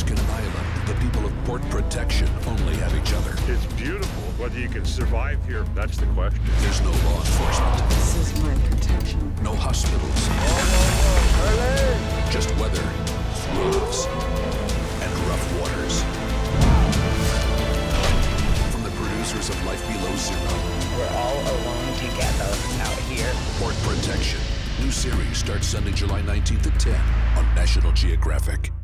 Alaskan island, the people of port protection only have each other. It's beautiful. Whether you can survive here, that's the question. There's no law enforcement. This is my protection. No hospitals. Just weather, wolves, and rough waters. From the producers of Life Below Zero. We're all alone together out here. Port Protection. New series starts Sunday, July 19th at 10 on National Geographic.